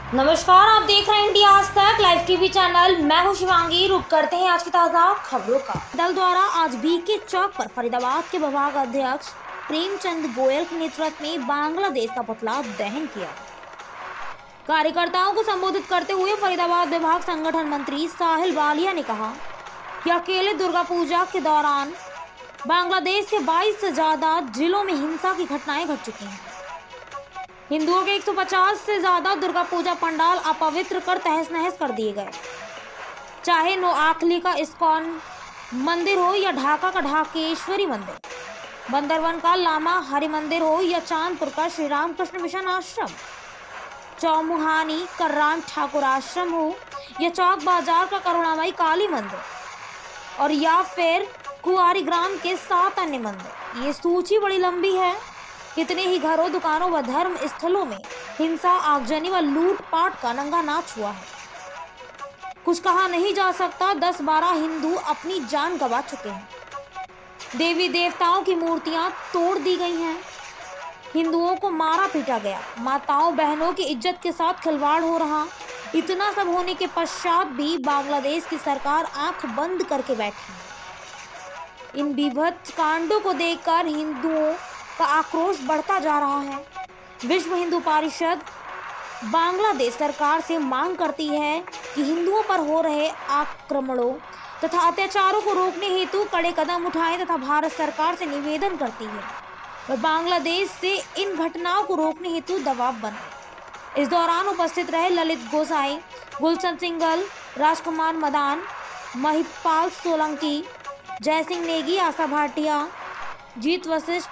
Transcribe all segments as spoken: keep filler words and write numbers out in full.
नमस्कार, आप देख रहे हैं इंडिया आज तक लाइव टीवी चैनल। मैं हूं शिवांगी। रुक करते हैं आज की ताज़ा खबरों का। दल द्वारा आज बीके चौक पर फरीदाबाद के विभाग अध्यक्ष प्रेमचंद गोयल के नेतृत्व में बांग्लादेश का पुतला दहन किया। कार्यकर्ताओं को संबोधित करते हुए फरीदाबाद विभाग संगठन मंत्री साहिल बालिया ने कहा कि अकेले दुर्गा पूजा के दौरान बांग्लादेश के बाईस से ज्यादा जिलों में हिंसा की घटनाएं घट चुकी हैं। हिंदुओं के एक सौ पचास से ज्यादा दुर्गा पूजा पंडाल अपवित्र कर तहस नहस कर दिए गए। चाहे नोआखली का इस्कॉन मंदिर हो या ढाका का ढाकेश्वरी मंदिर, बंदरवन का लामा हरि मंदिर हो या चांदपुर का श्री राम कृष्ण मिशन आश्रम, चौमुहानी का राम ठाकुर आश्रम हो या चौक बाजार का करुणामयी काली मंदिर और या फिर कुआरी ग्राम के सात अन्य मंदिर। ये सूची बड़ी लंबी है। कितने ही घरों, दुकानों व धर्म स्थलों में हिंसा, आगजनी व लूटपाट का नंगा नाच हुआ है। कुछ कहा नहीं जा सकता। दस बारह हिंदू अपनी जान गंवा चुके हैं। देवी देवताओं की मूर्तियां तोड़ दी गई हैं। हिंदुओं को मारा पीटा गया। माताओं बहनों की इज्जत के साथ खिलवाड़ हो रहा। इतना सब होने के पश्चात भी बांग्लादेश की सरकार आंख बंद करके बैठी है। इन विभत्स कांडों को देखकर हिंदुओं का आक्रोश बढ़ता जा रहा है। विश्व हिंदू परिषद बांग्लादेश सरकार से मांग करती है कि हिंदुओं पर हो रहे आक्रमणों तथा अत्याचारों को रोकने हेतु कड़े कदम उठाएं तथा भारत सरकार से निवेदन करती है वह बांग्लादेश से इन घटनाओं को रोकने हेतु दबाव बनाए। इस दौरान उपस्थित रहे ललित गोसाई, गुलशन सिंगल, राजकुमार मदान, महिपाल सोलंकी, जयसिंह नेगी, आशा भाटिया, जीत वशिष्ठ,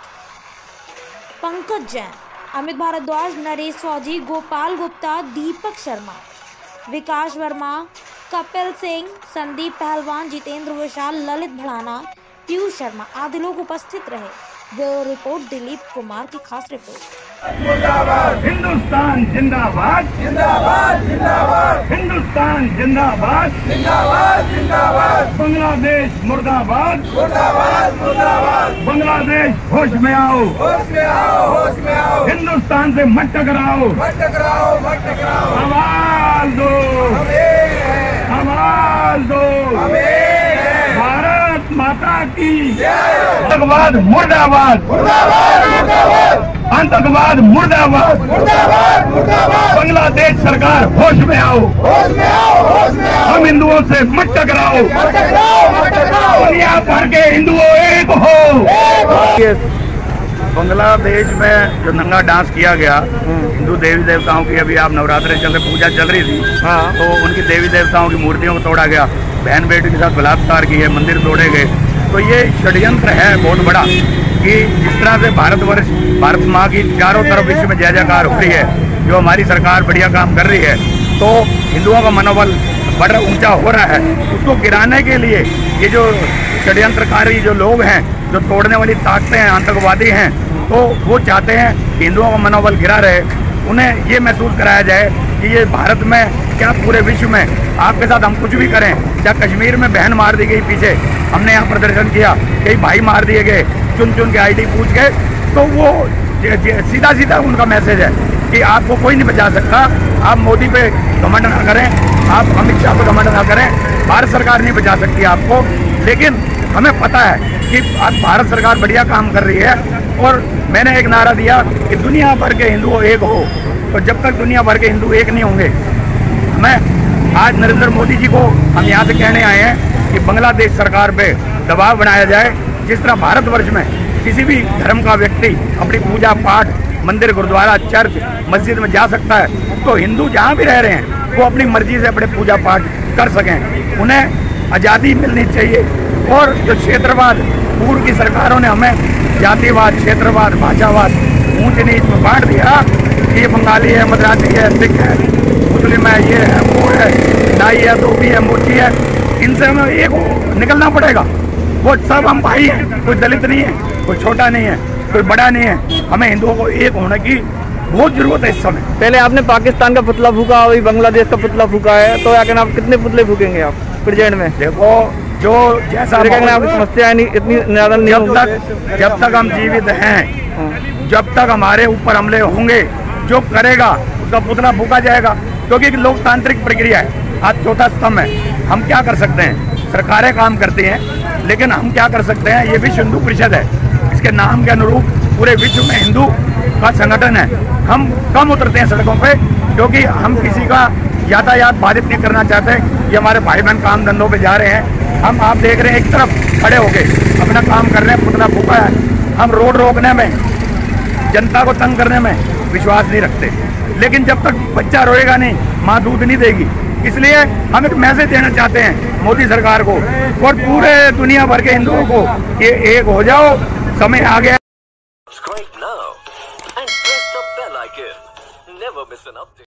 पंकज जैन, अमित भारद्वाज, नरेश फौजी, गोपाल गुप्ता, दीपक शर्मा, विकास वर्मा, कपिल सिंह, संदीप पहलवान, जितेंद्र विशाल, ललित भड़ाना, पीयूष शर्मा आदि लोग उपस्थित रहे। ब्यूरो रिपोर्ट दिलीप कुमार की खास रिपोर्ट। हिंदुस्तान जिंदाबाद जिंदाबाद जिंदाबाद हिंदुस्तान जिंदाबाद जिंदाबाद जिंदाबाद बांग्लादेश मुर्दाबाद मुर्दाबाद मुर्दाबाद बांग्लादेश होश में आओ होश में आओ होश में आओ हिंदुस्तान से मत टकराओ मत टकराओ मत टकराओ आवाज दो आवाज दो भारत माता की आतंकवाद मुर्दाबाद मुर्दाबाद मुर्दाबाद आतंकवाद मुर्दाबाद मुर्दाबाद मुर्दाबाद बांग्लादेश सरकार होश में आओ होश में आओ होश में आओ हम हिंदुओं से मत टकराओ मत टकराओ मत टकराओ दुनिया भर के हिंदुओं एक हो। बांग्लादेश में जो नंगा डांस किया गया हिंदू देवी देवताओं की, अभी आप नवरात्रि चल रहे, पूजा चल रही थी, हाँ, तो उनकी देवी देवताओं की मूर्तियों को तोड़ा गया, बहन बेटी के साथ बलात्कार किए, मंदिर तोड़े गए। तो ये षड्यंत्र है बहुत बड़ा कि जिस तरह से भारतवर्ष, भारत माँ की चारों तरफ विश्व में जय जयकार हो रही है, जो हमारी सरकार बढ़िया काम कर रही है, तो हिंदुओं का मनोबल बड़ा ऊंचा हो रहा है। उसको गिराने के लिए ये जो षड्यंत्रकारी जो लोग हैं, जो तोड़ने वाली ताकतें हैं, आतंकवादी हैं, तो वो चाहते हैं कि हिंदुओं का मनोबल गिरा रहे। उन्हें ये महसूस कराया जाए कि ये भारत में क्या पूरे विश्व में आपके साथ हम कुछ भी करें। क्या कश्मीर में बहन मार दी गई, पीछे हमने यहाँ प्रदर्शन किया, कई भाई मार दिए गए, चुन चुन के आईडी पूछ गए, तो वो सीधा सीधा उनका मैसेज है कि आपको कोई नहीं बचा सकता। आप मोदी पे घमंड ना करें, आप अमित शाह पे घमंड ना करें, भारत सरकार नहीं बचा सकती आपको। लेकिन हमें पता है कि आज भारत सरकार बढ़िया काम कर रही है और मैंने एक नारा दिया कि दुनिया भर के हिंदू एक हो। तो जब तक दुनिया भर के हिंदू एक नहीं होंगे, हमें आज नरेंद्र मोदी जी को हम यहाँ से कहने आए हैं कि बांग्लादेश सरकार पे दबाव बनाया जाए। जिस तरह भारतवर्ष में किसी भी धर्म का व्यक्ति अपनी पूजा पाठ मंदिर, गुरुद्वारा, चर्च, मस्जिद में जा सकता है, तो हिंदू जहाँ भी रह रहे हैं वो अपनी मर्जी से अपने पूजा पाठ कर सकें। उन्हें आज़ादी मिलनी चाहिए। और जो क्षेत्रवाद, पूर्व की सरकारों ने हमें जातिवाद, क्षेत्रवाद, भाषावाद, ऊंच नीच में बांट दिया कि ये बंगाली है, मद्रासी है, सिख है, मुस्लिम है, ये है, वो है, नाई है, धोबी है, मोची है, इनसे हमें एक निकलना पड़ेगा। वो सब हम भाई हैं, कोई दलित नहीं है, कोई छोटा नहीं है, कोई बड़ा नहीं है। हमें हिंदुओं को एक होने की बहुत जरूरत है इस समय। पहले आपने पाकिस्तान का पुतला फूका, अभी बांग्लादेश का पुतला फूका है, तो क्या आप कितने पुतले फूकेंगे आप प्रेजेंट में? देखो, जो जैसा समस्या इतनी ज्यादा नहीं, जब तक जब तक हम जीवित हैं, जब तक हमारे ऊपर हमले होंगे, जो करेगा उसका पुतला फूका जाएगा। क्योंकि लोकतांत्रिक प्रक्रिया है। आज चौथा स्तंभ है। हम क्या कर सकते हैं? सरकारें काम करती हैं, लेकिन हम क्या कर सकते हैं? ये विश्व हिंदू परिषद है, इसके नाम के अनुरूप पूरे विश्व में हिंदू का संगठन है। हम कम उतरते हैं सड़कों पे, क्योंकि हम किसी का यातायात बाधित नहीं करना चाहते। ये हमारे भाई बहन काम धंधों पे जा रहे हैं, हम आप देख रहे हैं एक तरफ खड़े होके अपना काम कर रहे हैं, पुतला फूका है। हम रोड रोकने में, जनता को तंग करने में विश्वास नहीं रखते, लेकिन जब तक बच्चा रोएगा नहीं, माँ दूध नहीं देगी। इसलिए हम एक मैसेज देना चाहते हैं मोदी सरकार को और पूरे दुनिया भर के हिंदुओं को कि एक हो जाओ, समय आ गया। Subscribe now and press the bell icon. Never miss an update.